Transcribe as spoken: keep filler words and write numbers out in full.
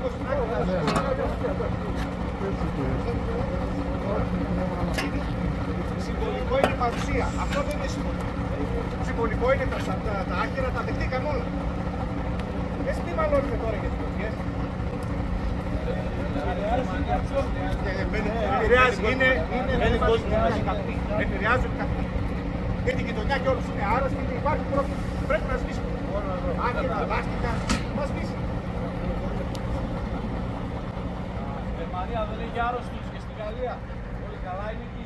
Συμβολικό είναι η παρουσία. Αυτό δεν είναι συμβολικό. Συμβολικό είναι τα, τα, τα άχυρα, τα δεχτήκαν όλα. Εσύ τι μαλώνετε τώρα για τις πλοκές. Επηρεάζει, είναι, είναι επηρεάζουν καυτή. Και την γειτονιά και όλους είναι άρρωστοι και υπάρχει πρόβλημα. Πρέπει να σβήσουμε. Άχυρα, λάστικα, να σβήσει. Η Γερμανία δεν έχει άρρωστους και στη Γαλλία. Όλοι καλά είναι.